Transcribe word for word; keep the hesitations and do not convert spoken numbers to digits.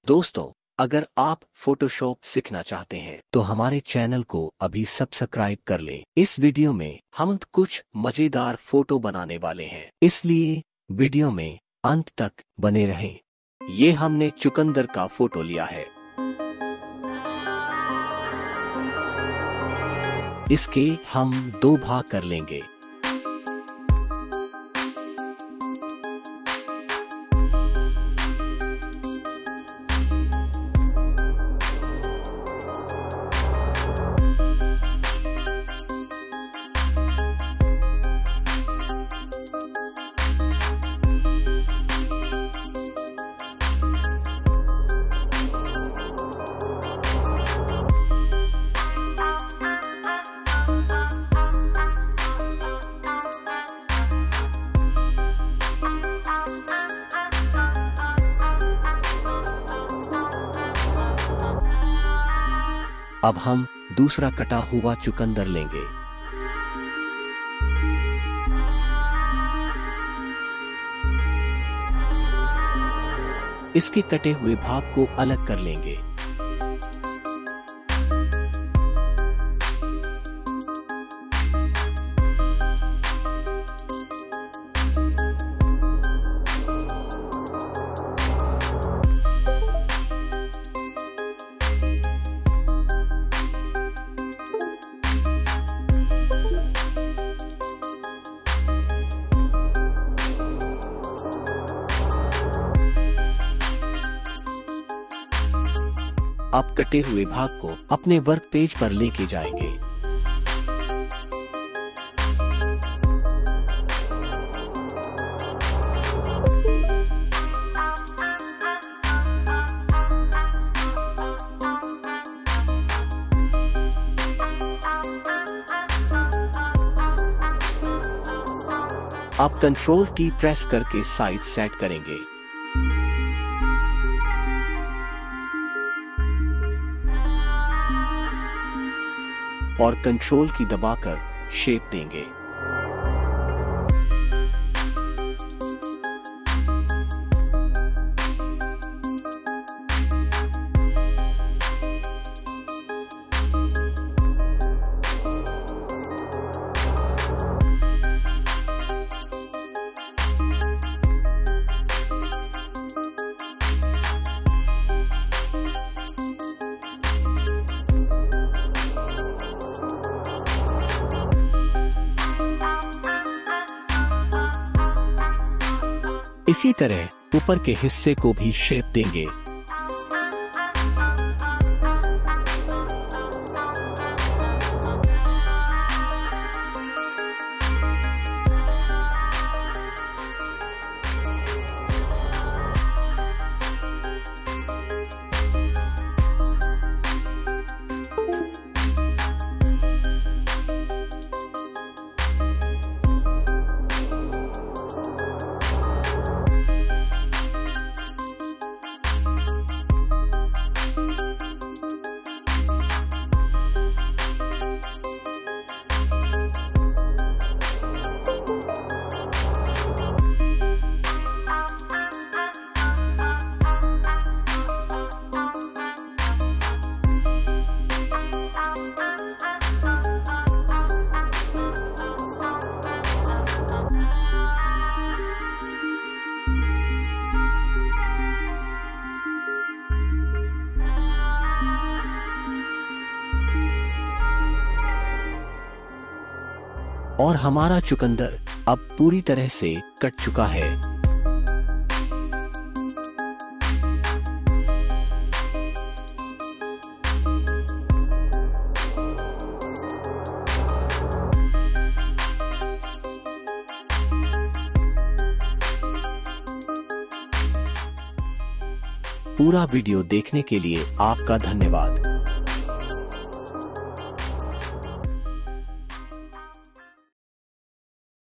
दोस्तों, अगर आप फोटोशॉप सीखना चाहते हैं तो हमारे चैनल को अभी सब्सक्राइब कर लें। इस वीडियो में हम कुछ मजेदार फोटो बनाने वाले हैं, इसलिए वीडियो में अंत तक बने रहें। ये हमने चुकंदर का फोटो लिया है। इसके हम दो भाग कर लेंगे। अब हम दूसरा कटा हुआ चुकंदर लेंगे। इसके कटे हुए भाग को अलग कर लेंगे। अब कटे हुए भाग को अपने वर्क पेज पर लेके जाएंगे। अब कंट्रोल की प्रेस करके साइज सेट करेंगे। और कंट्रोल की दबाकर शेप देंगे। इसी तरह ऊपर के हिस्से को भी शेप देंगे। और हमारा चुकंदर अब पूरी तरह से कट चुका है। पूरा वीडियो देखने के लिए आपका धन्यवाद।